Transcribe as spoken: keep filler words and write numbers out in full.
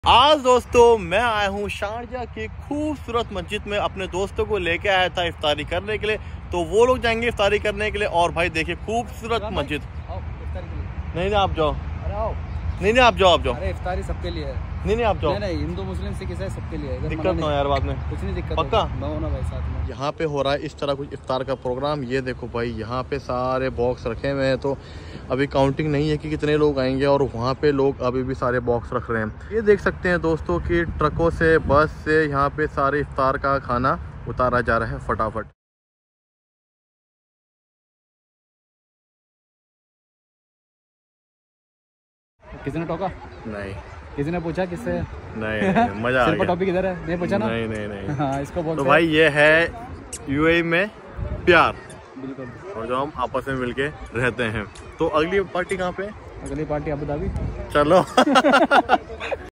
आज दोस्तों मैं आया हूँ शारजा की खूबसूरत मस्जिद में। अपने दोस्तों को लेके आया था इफ्तारी करने के लिए, तो वो लोग जाएंगे इफ्तारी करने के लिए। और भाई देखिए खूबसूरत मस्जिद। नहीं नहीं आप जाओ, अरे आओ। नहीं नहीं आप जाओ, आप जाओ। अरे इफ्तारी सबके लिए है। नहीं नहीं आप जाओ। नहीं नहीं हिंदू मुस्लिम सिख ईसाई सबके लिए है। दिक्कत ना हो यार बाद में। कुछ नहीं दिक्कत, पक्का मैं हूं ना भाई साथ में। यहाँ पे हो रहा है इस तरह कुछ इफ्तार का प्रोग्राम। ये देखो भाई यहाँ पे सारे बॉक्स रखे हुए हैं, तो अभी काउंटिंग नहीं है कि कितने लोग आएंगे। और वहाँ पे लोग अभी भी सारे बॉक्स रख रहे हैं। ये देख सकते हैं दोस्तों कि ट्रकों से, बस से यहाँ पे सारे इफ्तार का खाना उतारा जा रहा है फटाफट। किसी ने टोका? नहीं किसी ने पूछा किससे? नहीं, नहीं मजा आ गया। टॉपिक इधर है, नहीं पूछा ना? नहीं नहीं नहीं हाँ इसको बोलते तो भाई ये है यूएई में प्यार, बिल्कुल। और जो हम आपस में मिलके रहते हैं। तो अगली पार्टी कहाँ पे? अगली पार्टी अबू धाबी। चलो